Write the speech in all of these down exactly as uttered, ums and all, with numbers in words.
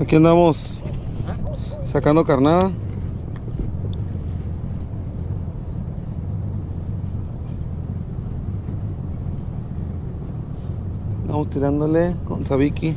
Aquí andamos sacando carnada. Vamos tirándole con sabiki.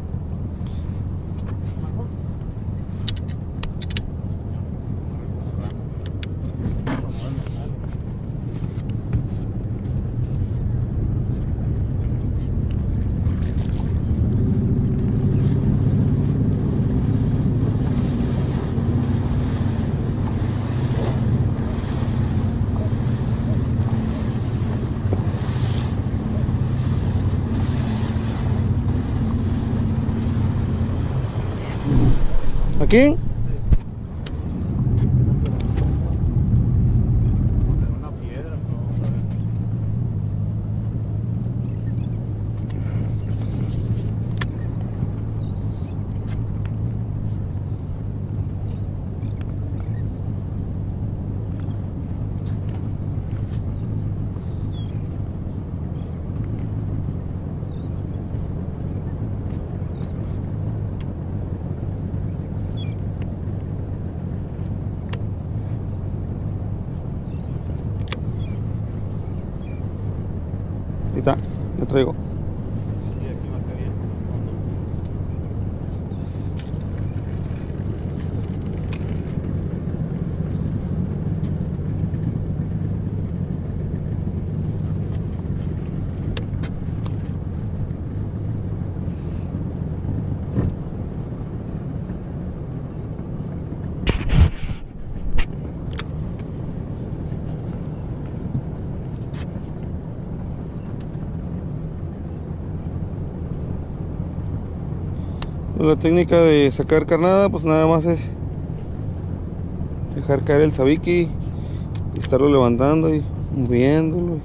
¿Aquí? Ahí está, ya traigo. La técnica de sacar carnada, pues nada más es dejar caer el sabiki y estarlo levantando y moviéndolo.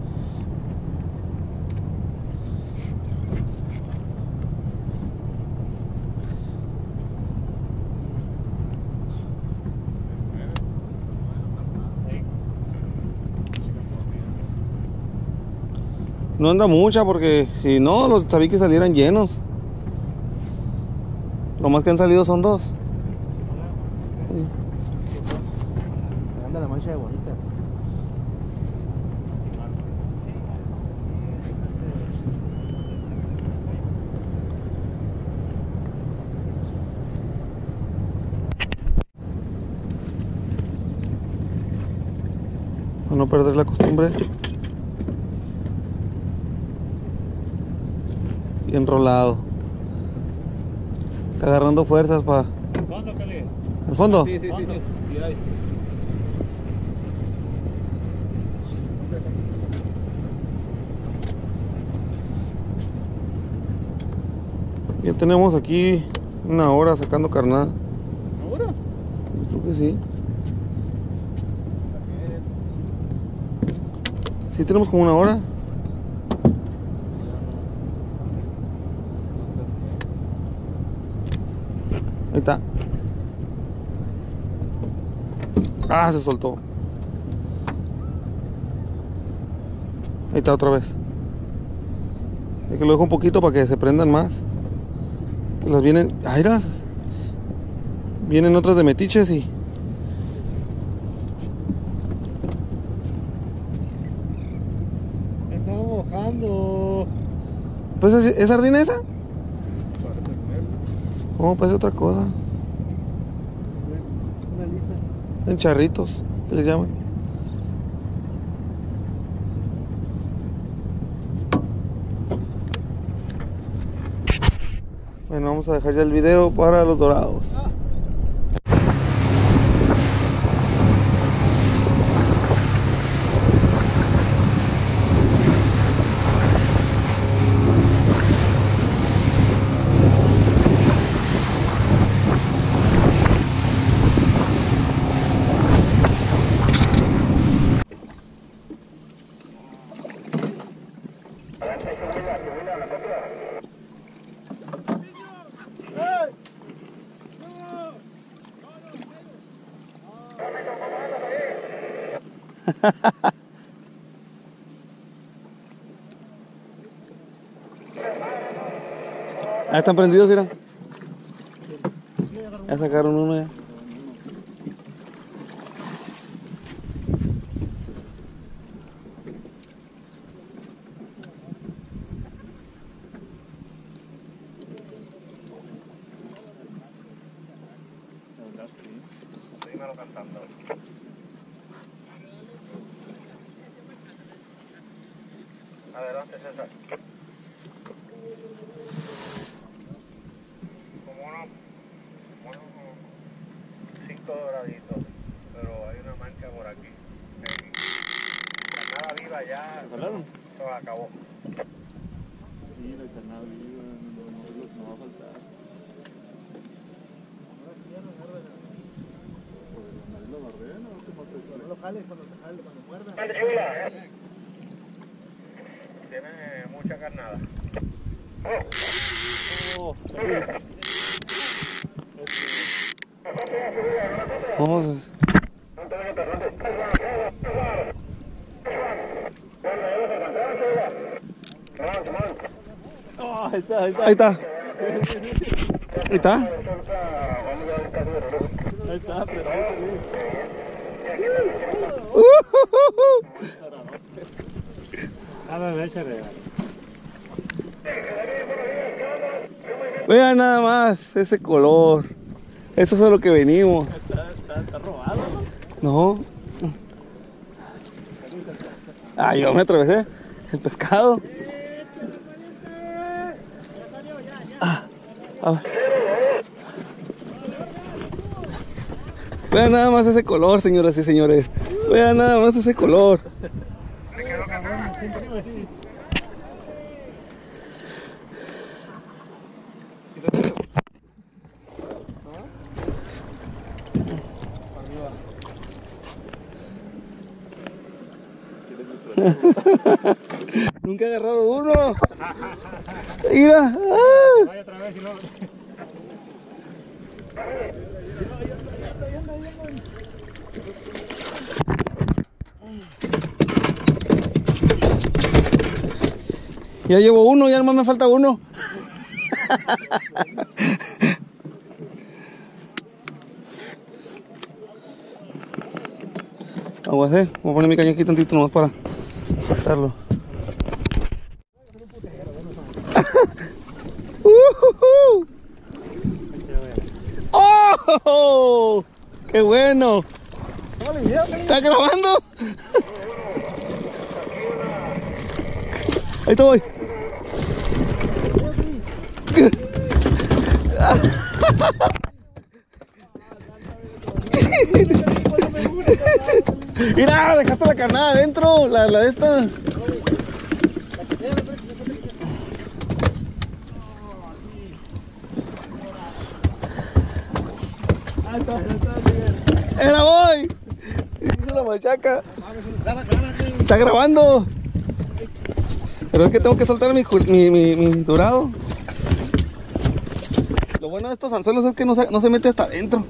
No anda mucha porque si no los sabikis salieran llenos. Lo más que han salido son dos. Sí. Anda la mancha de bonita. Para no perder la costumbre. Y enrolado. Está agarrando fuerzas para... ¿Fondo, Cali? ¿El fondo? Sí, sí, sí, sí. Sí, ahí. Ya tenemos aquí una hora sacando carnada. ¿Una hora? Yo creo que sí. Sí, tenemos como una hora. Ahí está. Ah, se soltó. Ahí está otra vez. Es que lo dejo un poquito para que se prendan más. Que las vienen... ¡Airas! Vienen otras de metiches y... Me estaba mojando. Pues ¿es, ¿es sardina esa? Oh, pues es otra cosa. Una lisa. En charritos, que les llaman. Bueno, vamos a dejar ya el video para los dorados. Ah, están prendidos, mira. Ya sacaron uno ya. Dímelo cantando. Adelante, César. Como unos, como unos cinco doraditos, pero hay una mancha por aquí. La nada viva ya se acabó. Sí, la carnada viva, no, no, no, no va a faltar. No lo jales cuando te jale, cuando muerda. Tiene mucha carnada. Oh. Vamos. Oh, ahí está, ahí está. Ahí está. Ahí está. Ahí está, pero ahí está. Échale. Vean nada más ese color. Eso es a lo que venimos. Está, está, está robado, ¿no? No. Ah, yo me atravesé el pescado. Ah, a ver. Vean nada más ese color, señoras y señores. Vean nada más ese color. Nunca he agarrado uno. Mira. Ah. Vaya otra vez y no. Ya llevo uno, ya nomás me falta uno. Aguacé, voy a poner mi caña aquí tantito nomás para soltarlo. uh-huh. ¡Oh! ¡Qué bueno! ¿Estás grabando? Ahí te voy. Mira, dejaste la carnada adentro, la, la de esta. ¡Era voy! Hizo la machaca. Está grabando. Pero es que tengo que soltar mi, mi, mi, mi dorado. Lo bueno de estos anzuelos es que no se, no se mete hasta adentro.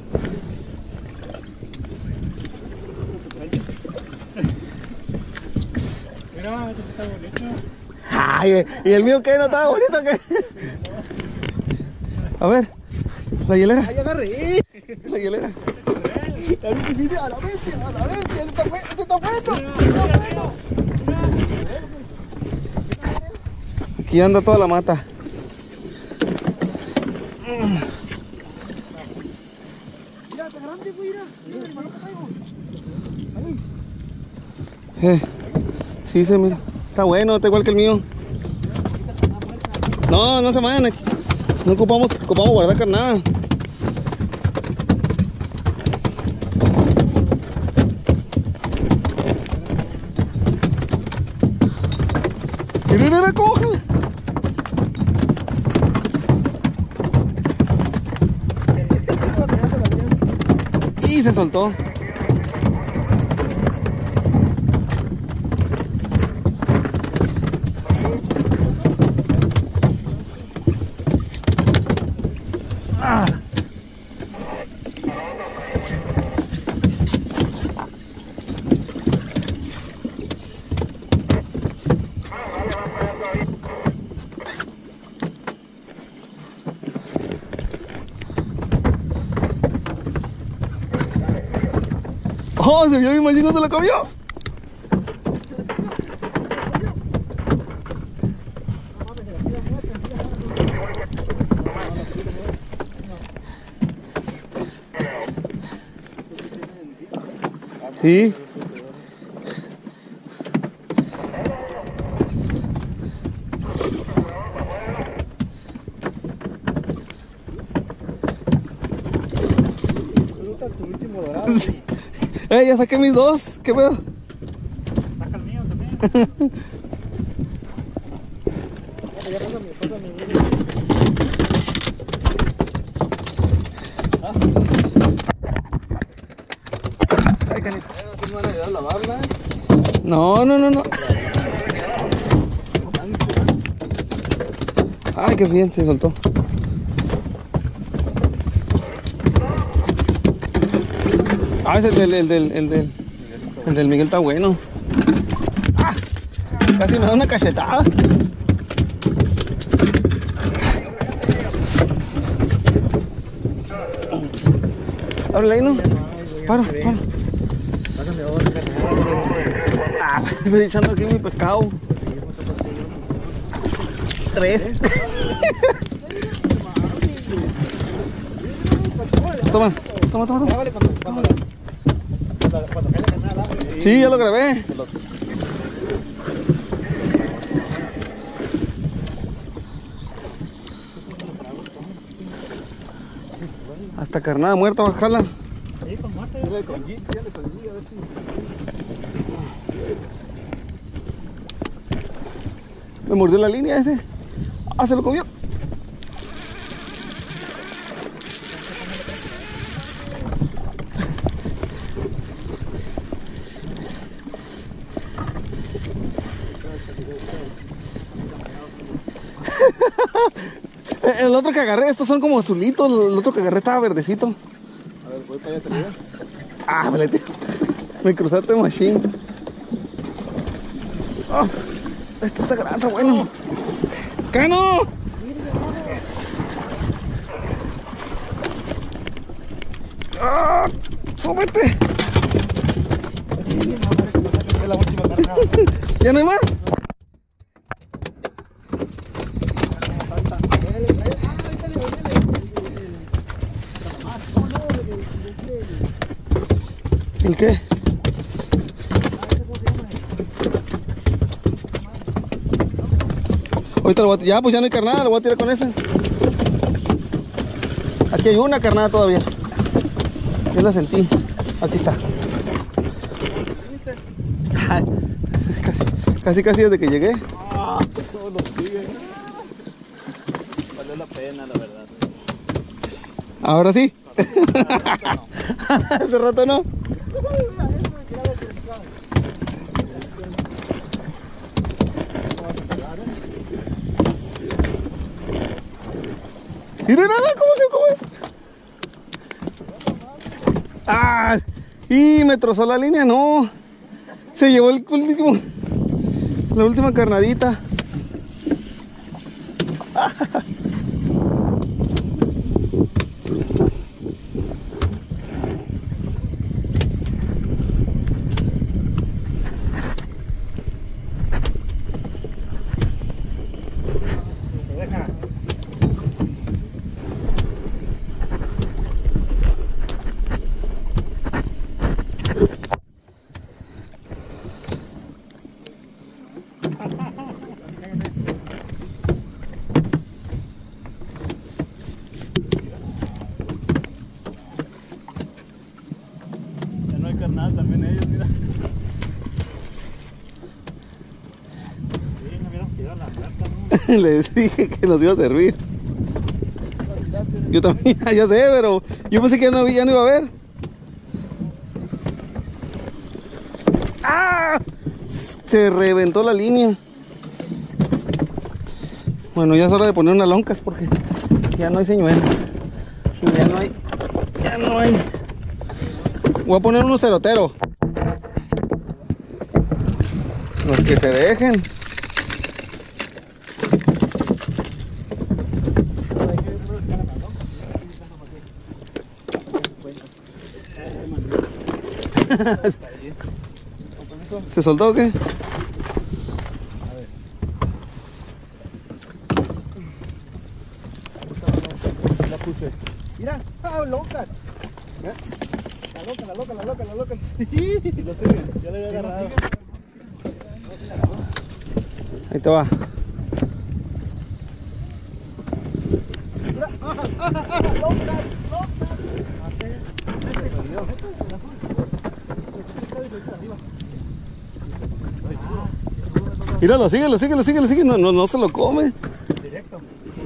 Mira, este está bonito. Ay, ¿y el mío qué? ¿No estaba bonito qué? A ver, la hielera. ¡Ay, agarré! La hielera. A la bestia, a la bestia, a la bestia. Este está bueno, este está bueno. Este está bueno. Aquí anda toda la mata. Mira, está grande, güey, mira. Mira, hermano, que traigo. Ahí. Eh, sí, se mira. Está bueno, está igual que el mío. No, no se vayan aquí. No ocupamos, ocupamos guardar carnada. Mira, mira, coja. Y se soltó. Ah. ¡Oh! Se vio mi machín, se lo comió. Sí. Eh, ya saqué mis dos. ¿Qué pedo? Saca el mío también. Ay, canito. No, no, no, no. Ay, qué bien, se soltó. Ah, es el del, el del, el del, el del Miguel está bueno. Ah, casi me da una cachetada. Ábrele ahí, ¿no? Para, para. Ah, estoy echando aquí mi pescado. Tres. Toma, toma, toma, toma. Sí, ya lo grabé. Hasta carnada muerta va a jalar. Sí, con muerte. Me mordió la línea ese. Ah, se lo comió. El otro que agarré, estos son como azulitos. El otro que agarré estaba verdecito. A ver, voy para allá arriba. Ah, vale, tío. Me cruzaste machine. Oh, este está grande, está bueno. ¡Cano! ¡Ah! ¡Súbete! Es la última carnada. ¿Ya no hay más? ¿El qué? Ahorita lo voy a... Ya, pues ya no hay carnada, lo voy a tirar con ese. Aquí hay una carnada todavía. Yo la sentí. Aquí está. Ay, casi, casi, casi desde que llegué. Ah, todos los días. Valió la pena, la verdad. Ahora sí. Hace rato no. Mira nada, ¿cómo se come? Ah, y me trozó la línea, no. Se llevó el último, la última carnadita. Ya no hay carnal, también ellos, mira. Sí, no vieron que iba a la plata, ¿no? Les dije que nos iba a servir. Yo también, ya sé, pero yo pensé que ya no, ya no iba a ver. ¡Ah! Se reventó la línea. Bueno, ya es hora de poner unas loncas porque ya no hay señuelos. Y ya no hay, ya no hay. Voy a poner unos ceroteros. Los que se dejen. ¿Se soltó o qué? La puse. Mira, ah, loca. La loca, la loca, la loca, la loca. Sí, lo sigue, ya le había agarrado. Ahí te va. Mira, ajá, ajá, ajá, loca, loca. Míralo, síguelo, síguelo, síguelo, síguelo. No, no, no se lo come. Directo.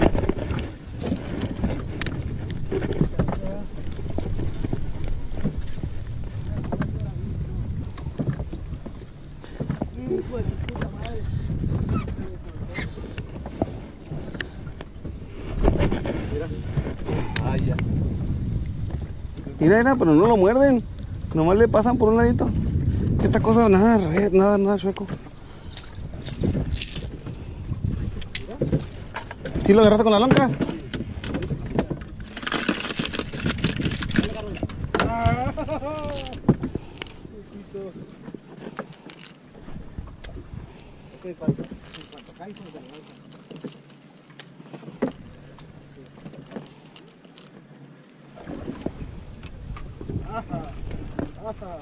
Ah, ya. Mira, mira, pero no lo muerden. Nomás le pasan por un ladito. Que esta cosa, nada, re- nada, nada chueco. ¿Sí lo agarraste con la lonca? Ajá, ajá.